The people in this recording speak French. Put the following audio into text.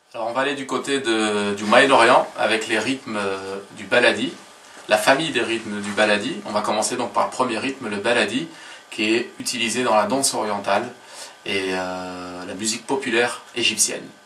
Alors on va aller du côté du Moyen-Orient avec les rythmes du baladi, la famille des rythmes du baladi. On va commencer donc par le premier rythme, le baladi, qui est utilisé dans la danse orientale et la musique populaire égyptienne.